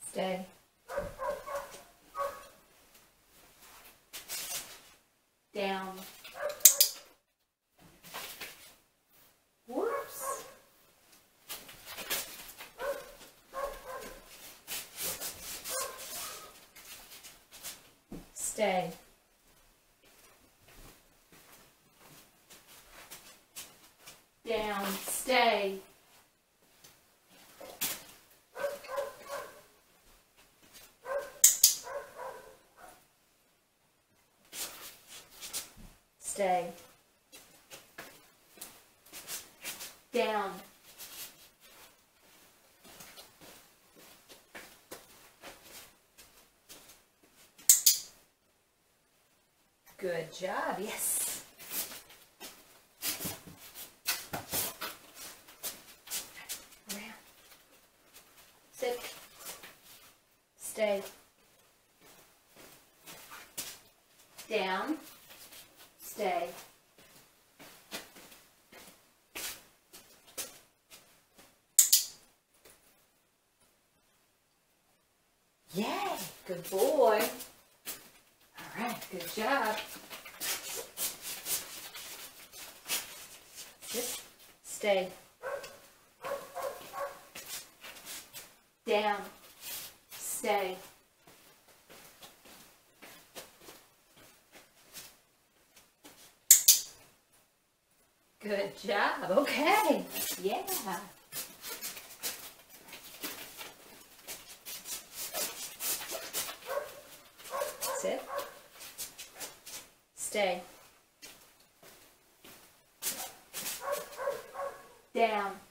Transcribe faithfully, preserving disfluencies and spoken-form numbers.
Stay. Down. Whoops. Stay. Down. Stay. Stay. Down. Good job, yes. Around. Sit. Stay. Down. Stay. Yay, good boy. All right, good job. Sit. Stay. Down. Stay. Good job. Okay. Yeah. Sit. Stay. Down.